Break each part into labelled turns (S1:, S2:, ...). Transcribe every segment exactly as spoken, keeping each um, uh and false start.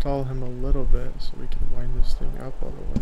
S1: stall him a little bit so we can wind this thing up all the way.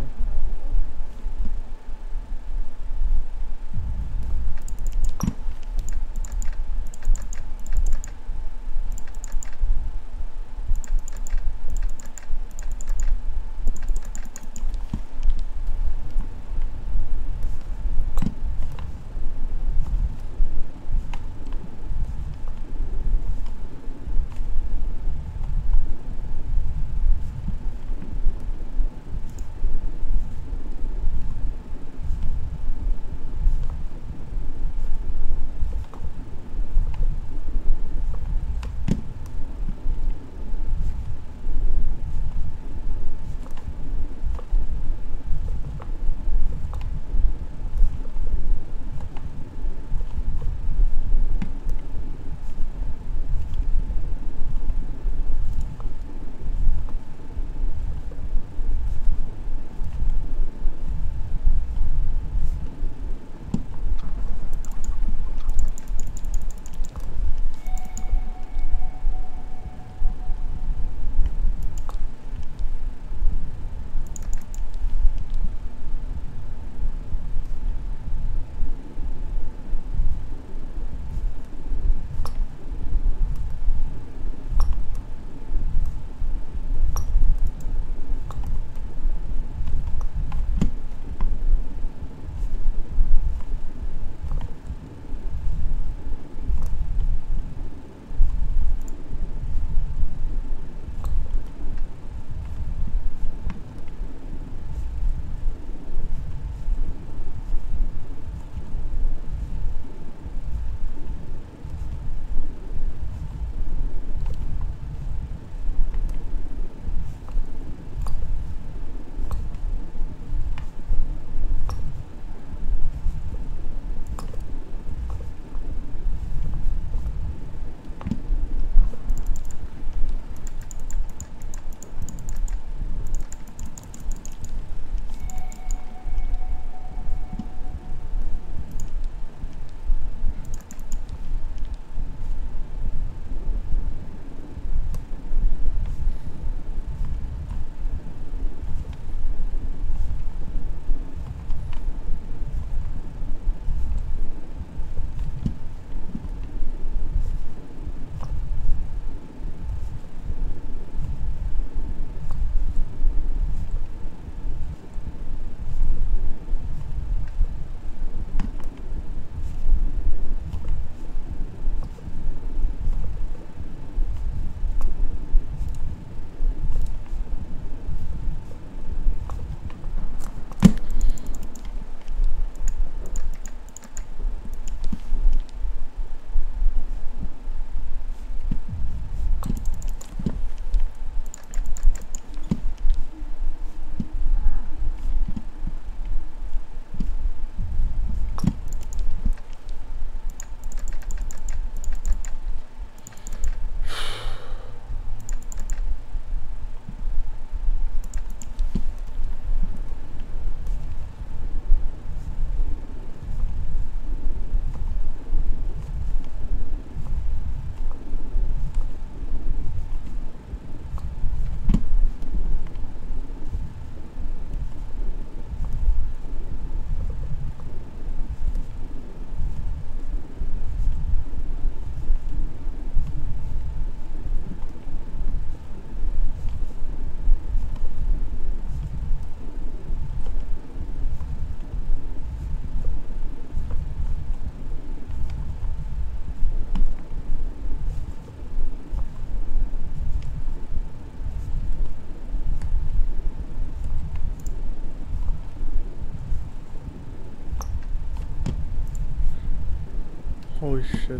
S1: Holy shit.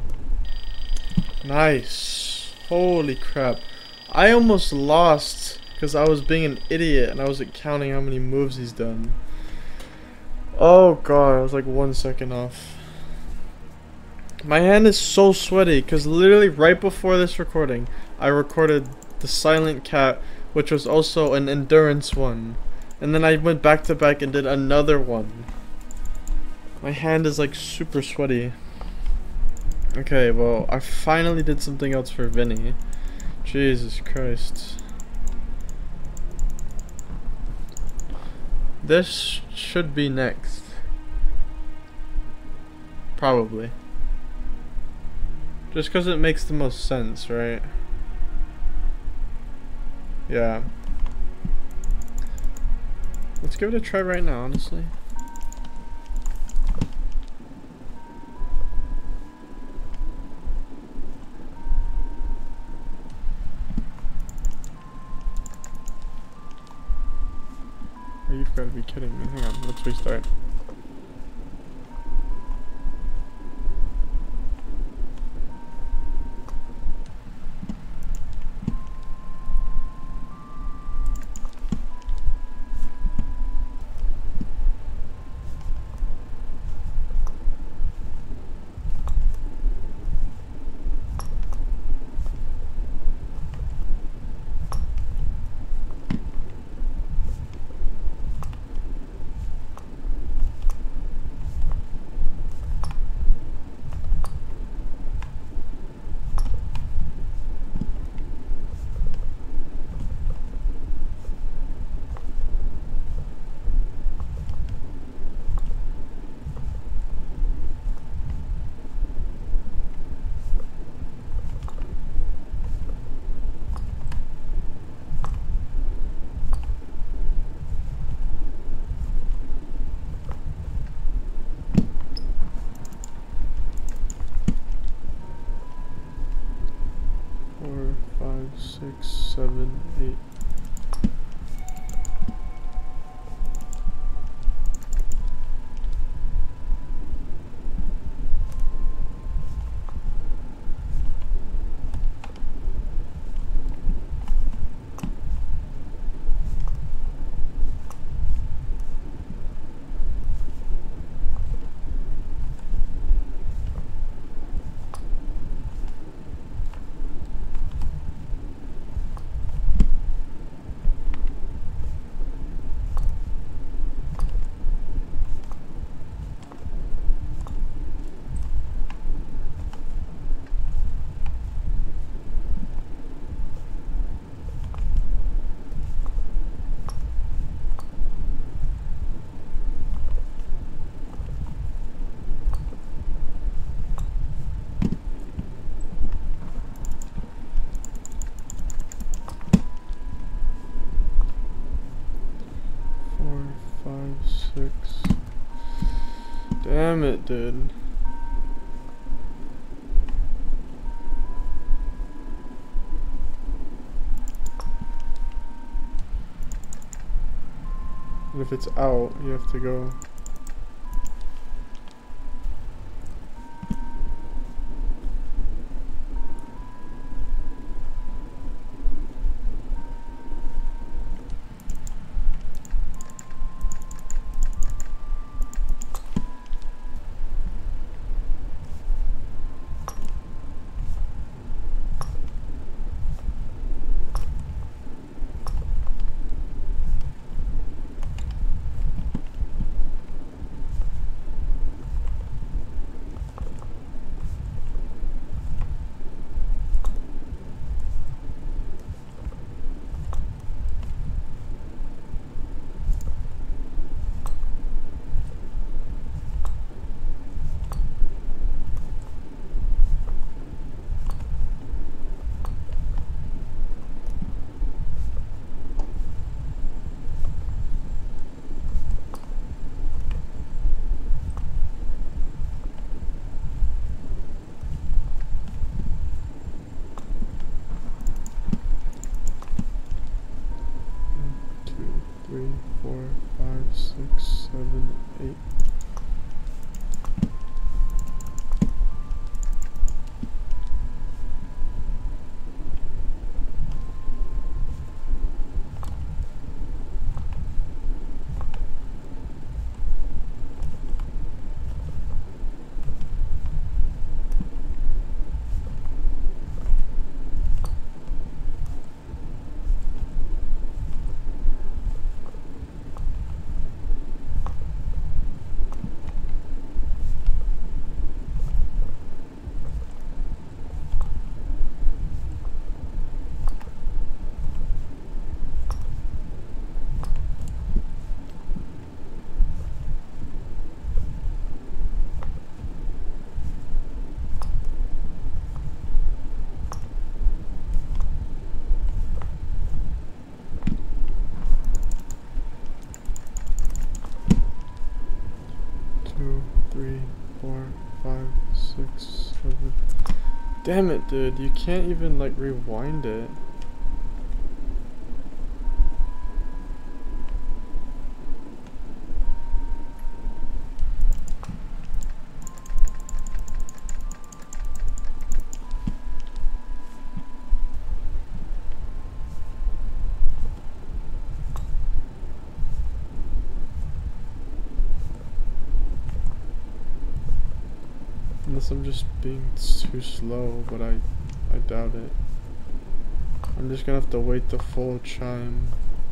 S1: Nice. Holy crap. I almost lost Because I was being an idiot and I wasn't counting how many moves he's done. Oh god, I was like one second off. My hand is so sweaty because literally right before this recording, I recorded the Silent Cat, which was also an endurance one. And then I went back to back and did another one. My hand is like super sweaty. Okay, well, I finally did something else for Vinnie. Jesus Christ. This should be next. Probably. Just because it makes the most sense, right? Yeah. Let's give it a try right now, honestly. Oh, you've got to be kidding me. Hang on, let's restart. Four, five, six, seven, eight. Six. Damn it, dude. And if it's out, you have to go. two, three, four, five, six, seven. Damn it, dude. You can't even, like, rewind it. Unless I'm just being too slow, but I, I doubt it. I'm just gonna have to wait the full chime.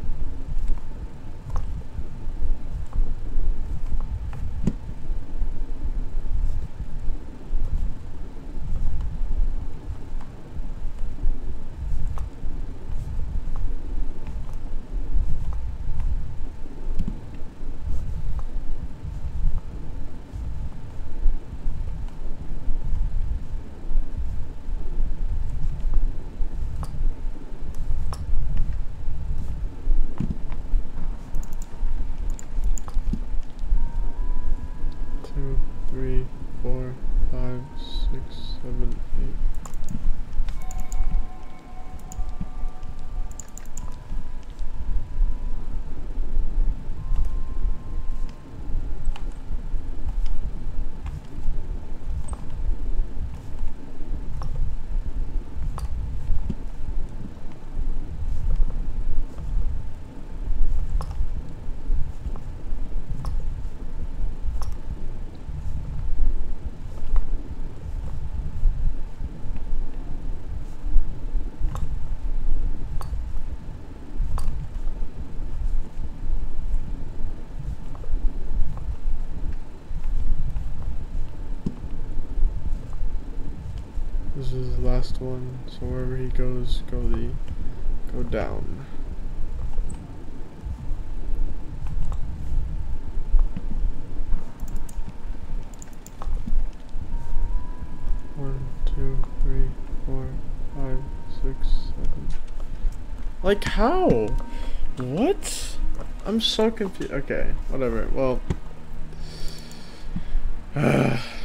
S1: Two, three, four, five, six, seven, eight. This is the last one, so wherever he goes, go the go down. One, two, three, four, five, six, seven. Like how? What? I'm so confused. Okay, whatever. Well.